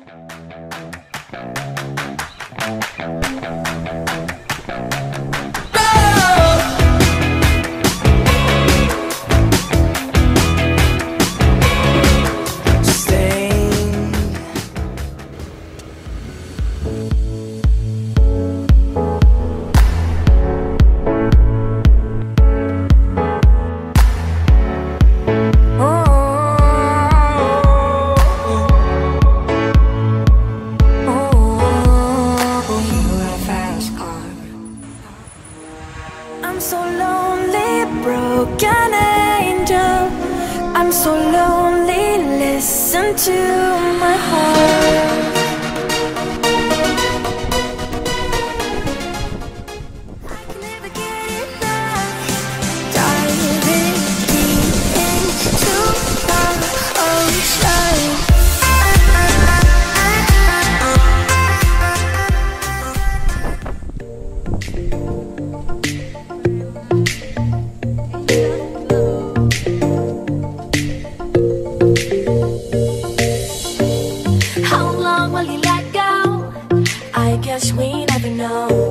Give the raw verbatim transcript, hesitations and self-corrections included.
I'm so lonely, broken angel. I'm so lonely, listen to my heart. I can never get it right. Diving deep into the ocean. How long will you let go? I guess we never know.